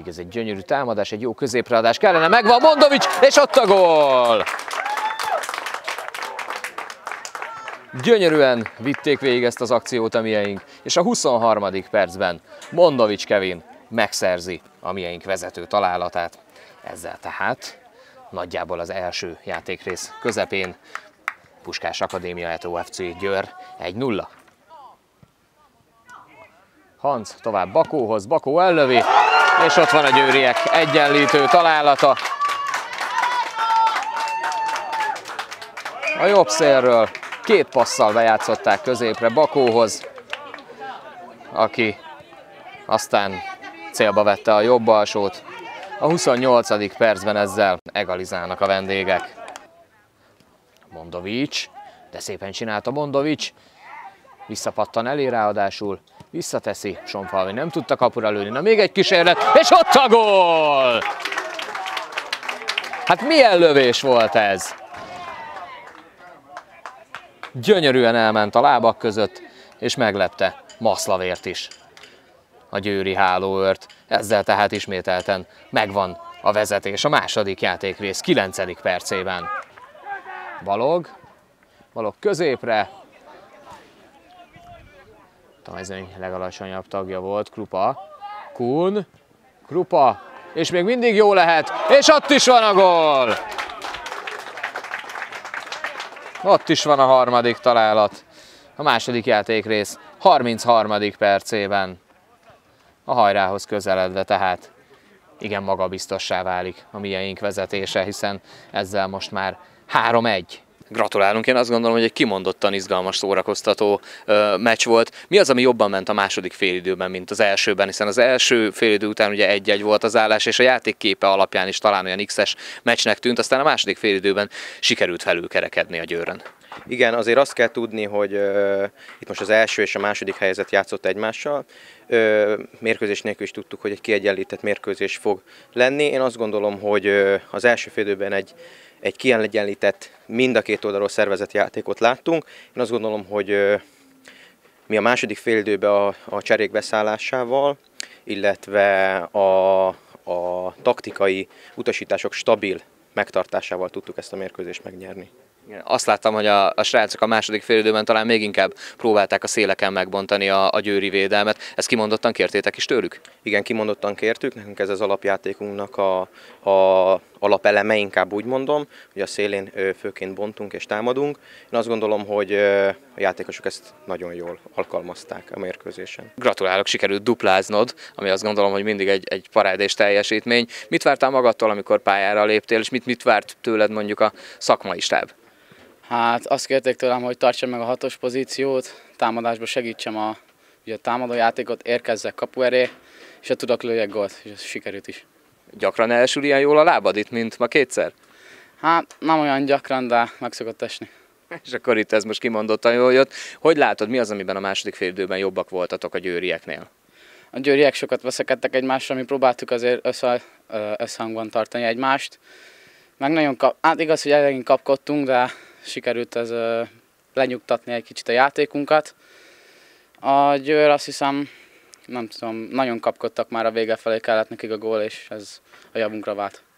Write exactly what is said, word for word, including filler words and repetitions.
Pedig ez egy gyönyörű támadás, egy jó középráadás kellene, megvan Mondovics, és ott a gól! Gyönyörűen vitték végig ezt az akciót a mieink, és a huszonharmadik percben Mondovics Kevin megszerzi a mieink vezető találatát. Ezzel tehát nagyjából az első játékrész közepén Puskás Akadémia et o ef cé Győr egy nulla. Hanc tovább Bakóhoz, Bakó ellövi, és ott van a győriek egyenlítő találata. A jobb szélről két passzal bejátszották középre Bakóhoz, aki aztán célba vette a jobb alsót. A huszonnyolcadik percben ezzel egalizálnak a vendégek. Mondovics, de szépen csinálta Mondovics, visszapattan elé ráadásul, visszateszi, Sonfalvi nem tudta kapura lőni, na még egy kísérlet, és ott a gól! Hát milyen lövés volt ez? Gyönyörűen elment a lábak között, és meglepte Maszlavért is a győri hálóőrt. Ezzel tehát ismételten megvan a vezetés a második játékrész kilencedik percében. Balog, Balog középre. A mezőny legalacsonyabb tagja volt, Krupa, Kun, Krupa, és még mindig jó lehet, és ott is van a gól! Ott is van a harmadik találat, a második játékrész harmincharmadik percében. A hajrához közeledve tehát igen magabiztossá válik a mieink vezetése, hiszen ezzel most már három egy. Gratulálunk, én azt gondolom, hogy egy kimondottan izgalmas, szórakoztató ö, meccs volt. Mi az, ami jobban ment a második félidőben, mint az elsőben, hiszen az első félidő után ugye egy-egy volt az állás, és a játékképe alapján is talán olyan X-es meccsnek tűnt, aztán a második félidőben sikerült felülkerekedni a Győrön. Igen, azért azt kell tudni, hogy uh, itt most az első és a második helyzet játszott egymással. Uh, mérkőzés nélkül is tudtuk, hogy egy kiegyenlített mérkőzés fog lenni. Én azt gondolom, hogy uh, az első félidőben egy, egy kiegyenlített, mind a két oldalról szervezett játékot láttunk. Én azt gondolom, hogy uh, mi a második félidőben a, a cserék beszállásával, illetve a, a taktikai utasítások stabil megtartásával tudtuk ezt a mérkőzést megnyerni. Azt láttam, hogy a, a srácok a második félidőben talán még inkább próbálták a széleken megbontani a, a győri védelmet. Ezt kimondottan kértétek is tőlük? Igen, kimondottan kértük, nekünk ez az alapjátékunknak a, a alapeleme, inkább úgy mondom, hogy a szélén főként bontunk és támadunk. Én azt gondolom, hogy a játékosok ezt nagyon jól alkalmazták a mérkőzésen. Gratulálok, sikerült dupláznod, ami azt gondolom, hogy mindig egy, egy parádés teljesítmény. Mit vártál magadtól, amikor pályára léptél, és mit, mit várt tőled mondjuk a szakmai stáb? Hát azt kérték tőlem, hogy tartsam meg a hatos pozíciót, támadásba segítsem a, ugye a támadójátékot, érkezzek kapu elé, és ha tudok lőjek gólt, és ez sikerült is. Gyakran elsül ilyen jól a lábad itt, mint ma kétszer? Hát nem olyan gyakran, de meg szokott esni. És akkor itt ez most kimondottan jól jött. Hogy látod, mi az, amiben a második félidőben jobbak voltatok a győrieknél? A győriek sokat veszekedtek egymással, mi próbáltuk azért össze, összhangban tartani egymást. Meg nagyon kap, hát igaz, hogy elég kapkodtunk, de sikerült ez uh, lenyugtatni egy kicsit a játékunkat. A Győr azt hiszem, nem tudom, nagyon kapkodtak már a vége felé, kellett nekik a gól, és ez a javunkra vált.